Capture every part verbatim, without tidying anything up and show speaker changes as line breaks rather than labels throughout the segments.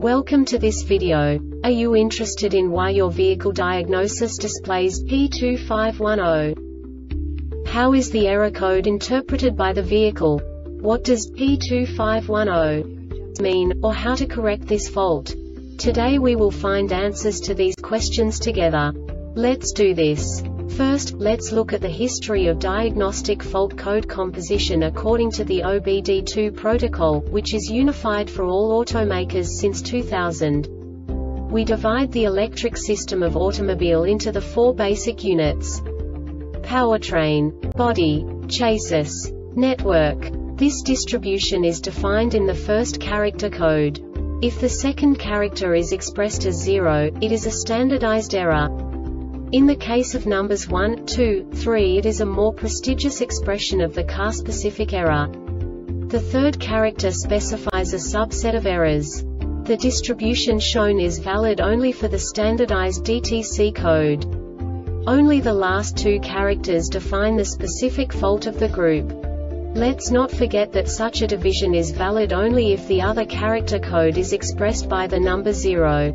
Welcome to this video. Are you interested in why your vehicle diagnosis displays P two five one zero? How is the error code interpreted by the vehicle? What does P two five one zero mean, or how to correct this fault? Today we will find answers to these questions together. Let's do this. First, let's look at the history of diagnostic fault code composition according to the O B D two protocol, which is unified for all automakers since two thousand. We divide the electric system of automobile into the four basic units: powertrain, body, chassis, network. This distribution is defined in the first character code. If the second character is expressed as zero, it is a standardized error. In the case of numbers one, two, three, it is a more prestigious expression of the car-specific error. The third character specifies a subset of errors. The distribution shown is valid only for the standardized D T C code. Only the last two characters define the specific fault of the group. Let's not forget that such a division is valid only if the other character code is expressed by the number zero.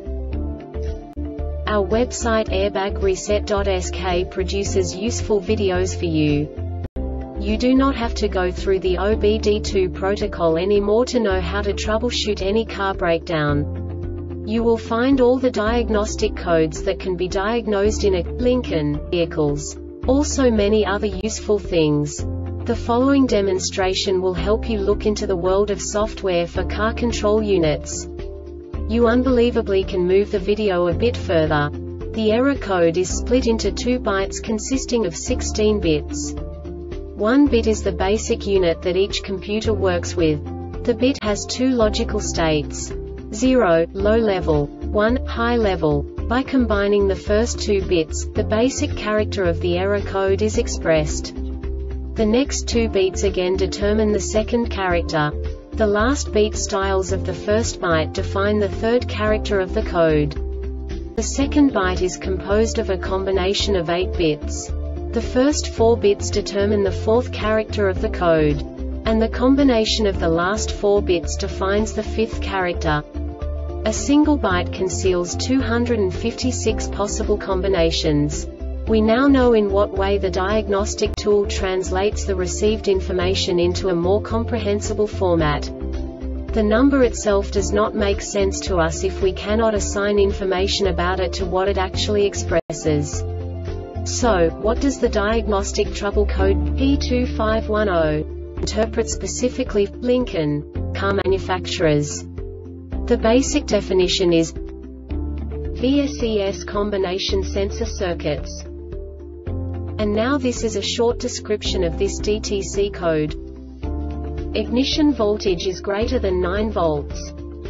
Our website airbag reset dot S K produces useful videos for you. You do not have to go through the O B D two protocol anymore to know how to troubleshoot any car breakdown. You will find all the diagnostic codes that can be diagnosed in a Lincoln vehicles. Also many other useful things. The following demonstration will help you look into the world of software for car control units. You unbelievably can move the video a bit further. The error code is split into two bytes consisting of sixteen bits. One bit is the basic unit that each computer works with. The bit has two logical states: zero, low level, one, high level. By combining the first two bits, the basic character of the error code is expressed. The next two beats again determine the second character. The last beat styles of the first byte define the third character of the code. The second byte is composed of a combination of eight bits. The first four bits determine the fourth character of the code. And the combination of the last four bits defines the fifth character. A single byte conceals two hundred fifty-six possible combinations. We now know in what way the diagnostic tool translates the received information into a more comprehensible format. The number itself does not make sense to us if we cannot assign information about it to what it actually expresses. So, what does the diagnostic trouble code P two five one zero interpret specifically for Lincoln car manufacturers? The basic definition is V S E S combination sensor circuits. And now this is a short description of this D T C code. Ignition voltage is greater than nine volts.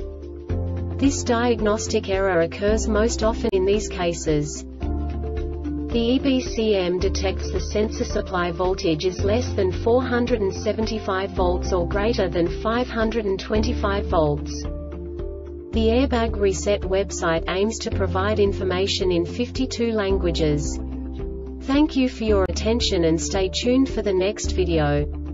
This diagnostic error occurs most often in these cases. The E B C M detects the sensor supply voltage is less than four hundred seventy-five volts or greater than five hundred twenty-five volts. The Airbag Reset website aims to provide information in fifty-two languages. Thank you for your attention and stay tuned for the next video.